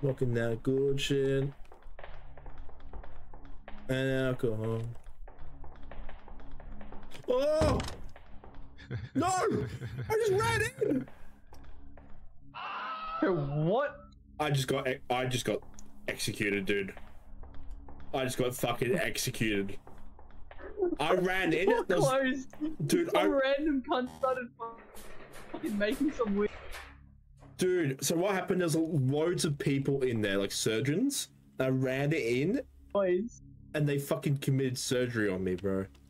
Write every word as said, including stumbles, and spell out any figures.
Smoking that good shit. And alcohol. Oh! No! I just ran in! What? I just got I just got executed, dude. I just got fucking executed. I ran in. So There's, close. dude. Some I, random cunt started fucking making some weird. Dude, so what happened? There's loads of people in there, like surgeons. I ran it in, Noise. and they fucking committed surgery on me, bro.